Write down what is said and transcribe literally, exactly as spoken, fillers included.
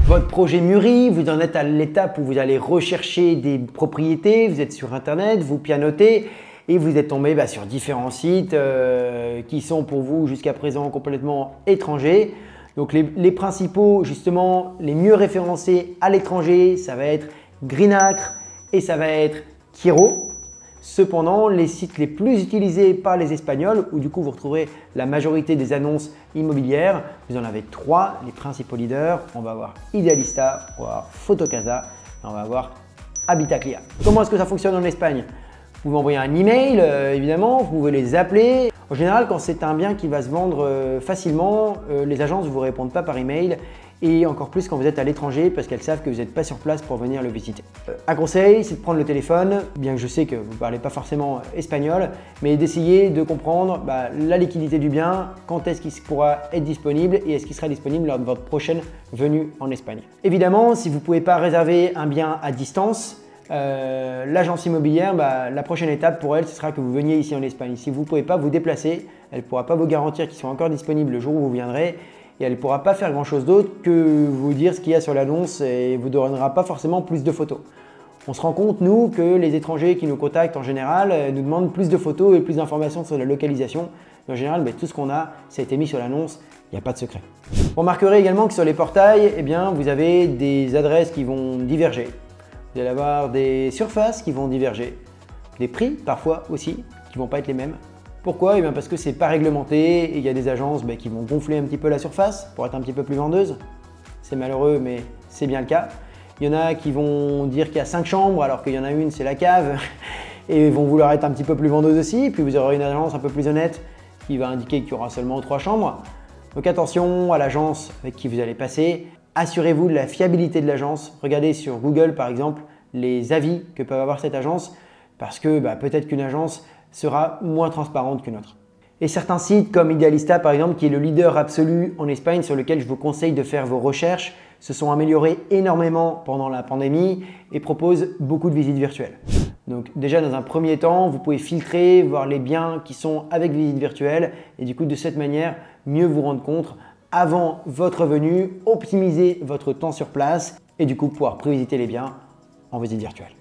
Votre projet mûrit, vous en êtes à l'étape où vous allez rechercher des propriétés, vous êtes sur internet, vous pianotez et vous êtes tombé bah, sur différents sites euh, qui sont pour vous jusqu'à présent complètement étrangers. Donc les, les principaux, justement, les mieux référencés à l'étranger, ça va être Greenacre et ça va être Kiro. Cependant, les sites les plus utilisés par les Espagnols, où du coup vous retrouverez la majorité des annonces immobilières, vous en avez trois, les principaux leaders. On va avoir Idealista, on va avoir Fotocasa et on va avoir Habitaclia. Comment est-ce que ça fonctionne en Espagne? Vous m'envoyez un email, euh, évidemment, vous pouvez les appeler. En général, quand c'est un bien qui va se vendre euh, facilement, euh, les agences ne vous répondent pas par email et encore plus quand vous êtes à l'étranger parce qu'elles savent que vous n'êtes pas sur place pour venir le visiter. Euh, un conseil, c'est de prendre le téléphone, bien que je sais que vous ne parlez pas forcément espagnol, mais d'essayer de comprendre bah, la liquidité du bien, quand est-ce qu'il pourra être disponible et est-ce qu'il sera disponible lors de votre prochaine venue en Espagne. Évidemment, si vous ne pouvez pas réserver un bien à distance, Euh, l'agence immobilière, bah, la prochaine étape pour elle, ce sera que vous veniez ici en Espagne. Si vous ne pouvez pas vous déplacer, elle ne pourra pas vous garantir qu'ils sont encore disponibles le jour où vous viendrez et elle ne pourra pas faire grand chose d'autre que vous dire ce qu'il y a sur l'annonce et vous donnera pas forcément plus de photos. On se rend compte, nous, que les étrangers qui nous contactent en général nous demandent plus de photos et plus d'informations sur la localisation. En général, bah, tout ce qu'on a, ça a été mis sur l'annonce, il n'y a pas de secret. Vous remarquerez également que sur les portails, eh bien, vous avez des adresses qui vont diverger. Vous allez avoir des surfaces qui vont diverger, des prix parfois aussi qui ne vont pas être les mêmes. Pourquoi? Eh bien parce que ce n'est pas réglementé et il y a des agences bah, qui vont gonfler un petit peu la surface pour être un petit peu plus vendeuse. C'est malheureux mais c'est bien le cas. Il y en a qui vont dire qu'il y a cinq chambres alors qu'il y en a une, c'est la cave et vont vouloir être un petit peu plus vendeuse aussi. Puis vous aurez une agence un peu plus honnête qui va indiquer qu'il y aura seulement trois chambres. Donc attention à l'agence avec qui vous allez passer. Assurez-vous de la fiabilité de l'agence. Regardez sur Google par exemple les avis que peut avoir cette agence parce que bah, peut-être qu'une agence sera moins transparente qu'une autre. Et certains sites comme Idealista par exemple qui est le leader absolu en Espagne sur lequel je vous conseille de faire vos recherches se sont améliorés énormément pendant la pandémie et proposent beaucoup de visites virtuelles. Donc déjà dans un premier temps, vous pouvez filtrer, voir les biens qui sont avec visite virtuelle et du coup de cette manière mieux vous rendre compte avant votre venue, optimiser votre temps sur place et du coup pouvoir prévisiter les biens en visite virtuelle.